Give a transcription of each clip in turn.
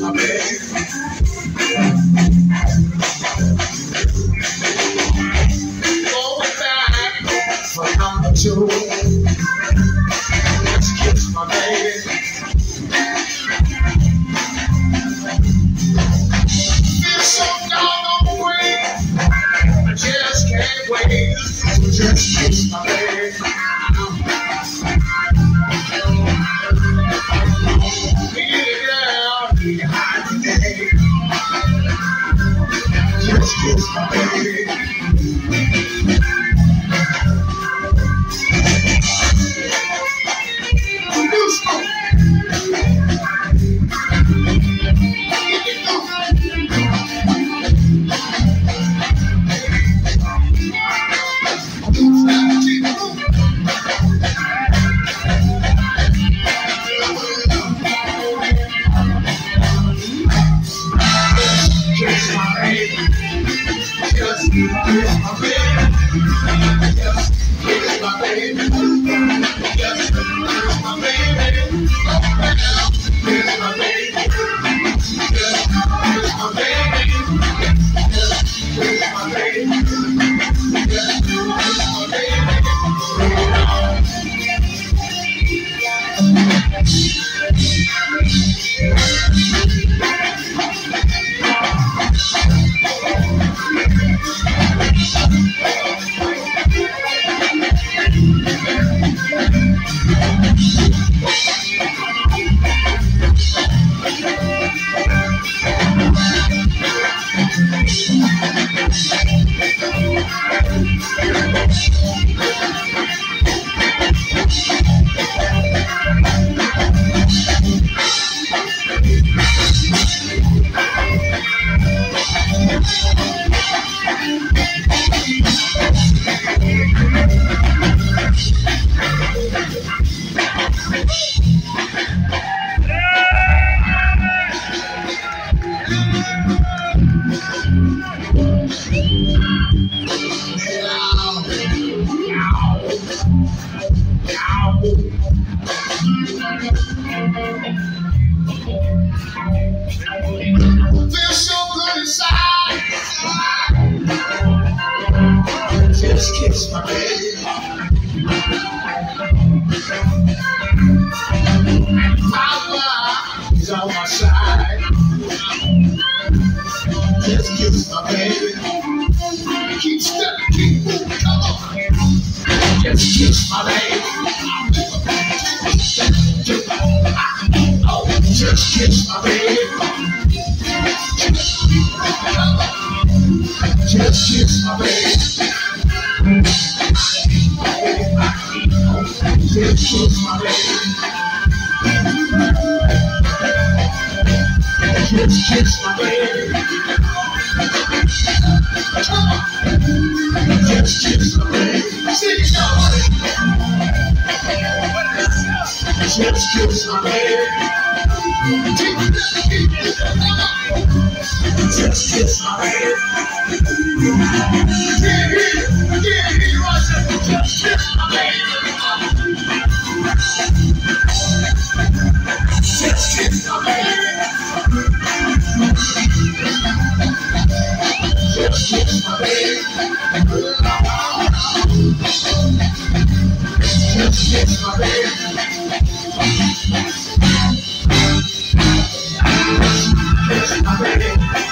my baby. Going back for number 2. Just kiss my baby. Feel so doggone great. I just can't wait to just kiss my baby. Just kiss my baby. Just kiss my baby. Just kiss my baby. Just kiss my baby. Kiss my baby. Just kiss my baby. Just kiss my baby. Just kiss my baby. Feel so good inside. Just kiss my baby. Power is on my side. Just kiss my baby. Keep stepping, keep moving, come on. Just kiss my baby. Oh, just kiss my baby. Just kiss my baby. Just kiss my baby. Just kiss my baby. Just kiss my baby. Sing it out. Just kiss my baby. Just kiss my baby. Just kiss my baby. Just kiss my baby. Just kiss my baby. Just kiss my baby. Kiss my baby.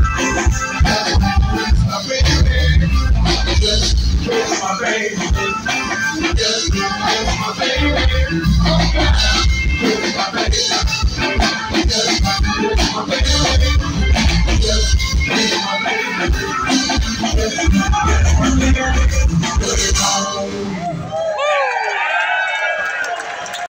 Just kiss my baby. Just kiss my baby.